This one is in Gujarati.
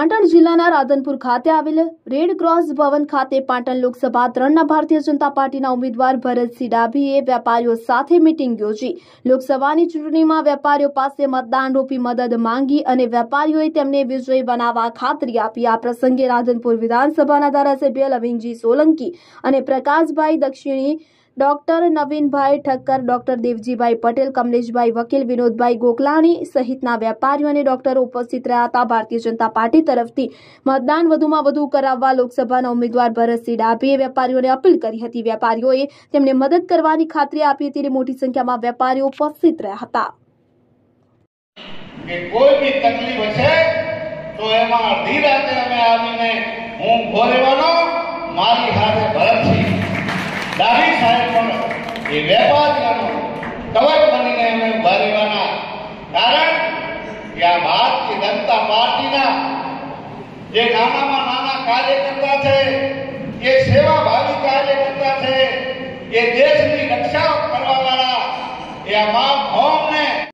પાટણ જિલ્લાના રાધનપુર ખાતે આવેલ રેડ ક્રોસ ભવન ખાતે પાટણ લોકસભા 3ના ભારતીય જનતા પાર્ટીના ઉમેદવાર ભરતસિંહ ડાભીએ વેપારીઓ સાથે મીટિંગ યોજી લોકસભાની ચૂંટણીમાં વેપારીઓ પાસે મતદાન રૂપી મદદ માંગી અને વેપારીઓએ તેમને વિજયી બનાવવા ખાતરી આપી। આ પ્રસંગે રાધનપુર વિધાનસભાના ધારાસભ્ય લવિંગજી સોલંકી અને પ્રકાશભાઈ દક્ષિણી, ડોક્ટર નવીનભાઈ ઠક્કર, ડોક્ટર દેવજીભાઈ પટેલ, કમલેશભાઈ વકીલ, વિનોદભાઈ ગોકલાણી સહિતના વેપારીઓ અને ડોક્ટરો ઉપસ્થિત રહ્યા હતા। ભારતીય જનતા પાર્ટી તરફથી મતદાન વધુમાં વધુ કરાવવા લોકસભાના ઉમેદવાર ભરતસિંહ ડાભીએ વેપારીઓને અપીલ કરી હતી। વેપારીઓએ તેમને મદદ કરવાની ખાતરી આપી હતી। મોટી સંખ્યામાં વેપારીઓ ઉપસ્થિત રહ્યા હતા। કોઈ બી તકલીફ હશે તો એમાં અડધી રાતે અમે આવીને હું ભોરેવાનો મારી સાથે ભરતસિંહ ડાભી સાહેબ પણ એ વેપારીઓનો કવચ બનીને અમે ઉભા રહેવાના। કારણ કે આ ભારતીય જનતા પાર્ટીના જે નાનામાં નાના કાર્યકર્તા છે